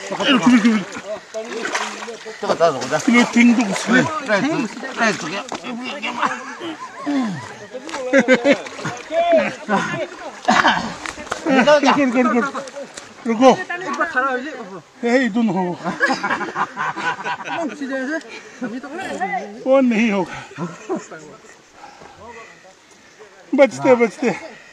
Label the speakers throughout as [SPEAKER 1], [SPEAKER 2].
[SPEAKER 1] 这个咋走的？
[SPEAKER 2] 这个听懂是。
[SPEAKER 1] 来这个。
[SPEAKER 2] रुको यही दोनों हो वो नहीं होगा बचते बचते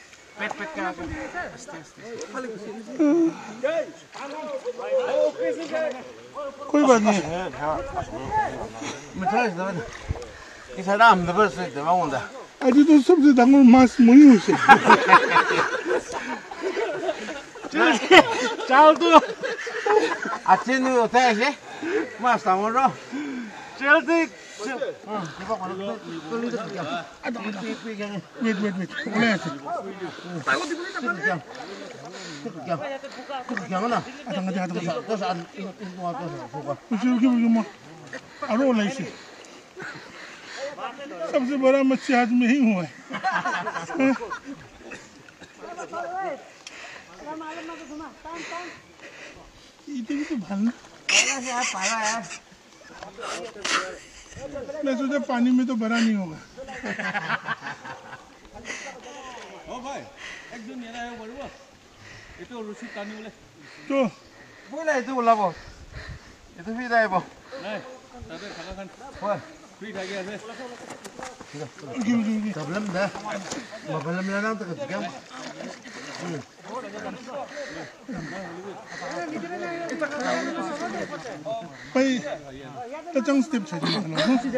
[SPEAKER 2] कोई बात नहीं अभी तो सबसे दांगो मास मुही हो से
[SPEAKER 1] चाल तू आजचे न्यू होता है ये मास दांगो रो चल तू
[SPEAKER 2] वेट बोले ऐसे सबसे बड़ा मच्छी आज में ही हुआ है इतनी तो भालना मैं सोचा पानी में तो बड़ा नहीं होगा
[SPEAKER 3] ओ भाई एक दिन ये रहा है बड़वा ये तो रुचि तानी बोले
[SPEAKER 2] तो
[SPEAKER 1] बोले itu ulah bos itu vida ya bos
[SPEAKER 3] नहीं tapi खाना खान
[SPEAKER 1] Wah,
[SPEAKER 3] फ्री खा गया है
[SPEAKER 1] problem dah. Problem lah nang tak jam.
[SPEAKER 2] भाई तचंग स्टेप चाहिए ना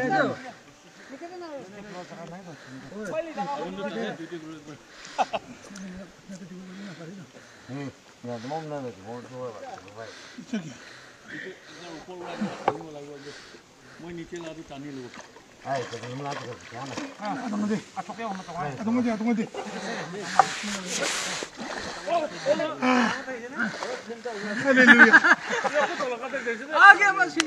[SPEAKER 1] Ya, demam nak mau tu.
[SPEAKER 2] चलिए
[SPEAKER 3] मैं नीचे ला दूं तानी लो
[SPEAKER 1] Ay, problem lah tak jam.
[SPEAKER 2] आतंक दे आतंक दे हालेलुया
[SPEAKER 4] आगे मछली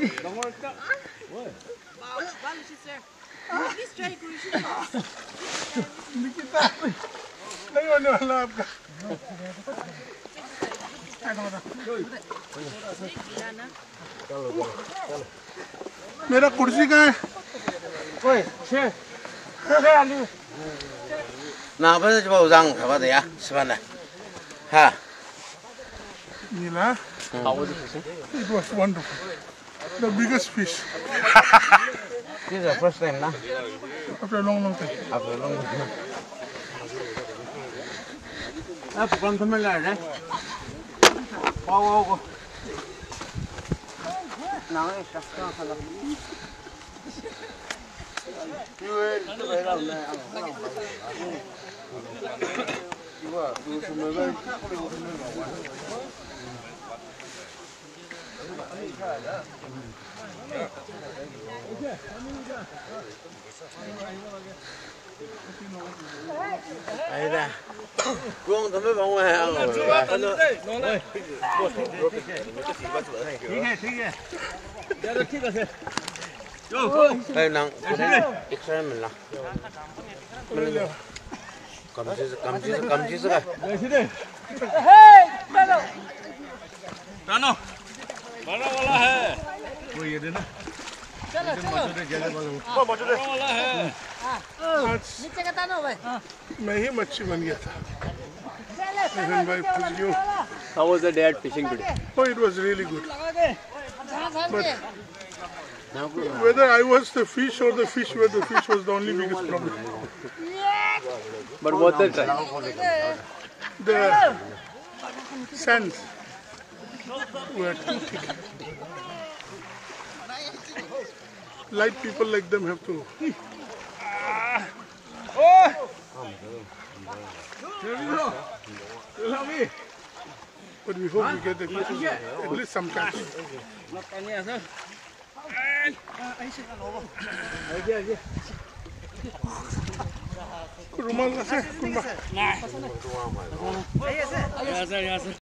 [SPEAKER 2] निकिता नहीं होने वाला आपका मेरा कुर्सी कहाँ है
[SPEAKER 1] Oi, che. Nah, apa sih coba udang apa tu ya? Sebenarnya. Ha.
[SPEAKER 2] Nila,
[SPEAKER 1] How was it?
[SPEAKER 2] it was wonderful. The biggest fish
[SPEAKER 1] This is the first time, nah.
[SPEAKER 2] after a long time.
[SPEAKER 1] After long time. Ah, bukan teman lah, ne? Wow. Nah, ini siapa kalau? Aida, Guang tụi mấy bông này ăn rồi.
[SPEAKER 3] ठीक है
[SPEAKER 1] Đây nang, extra mình là. Cầm chứ cái.
[SPEAKER 3] तानो बड़ा वाला है वो ये देना चलो वाला है
[SPEAKER 4] नीचे का तानो भाई
[SPEAKER 2] मैं ही मच्छी बन गया था Even by you.
[SPEAKER 3] How was the dad fishing today?
[SPEAKER 2] Oh, it was really good. But whether I was the fish or the fish were the fish was the only biggest problem.
[SPEAKER 3] But what the try?
[SPEAKER 2] The sands were too thick. Light people like them have to. But we hope we get at least some catch. Rumal kasi, kumba.
[SPEAKER 3] Yes, sir.